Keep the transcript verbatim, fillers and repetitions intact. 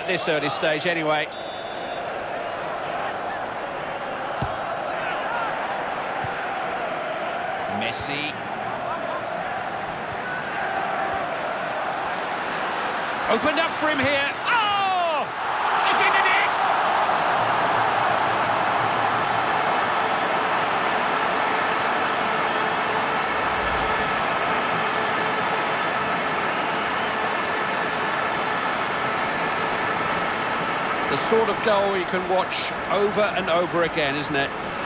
At this early stage, anyway. Messi. Opened up for him here. Oh! It's in the net! The sort of goal you can watch over and over again, isn't it?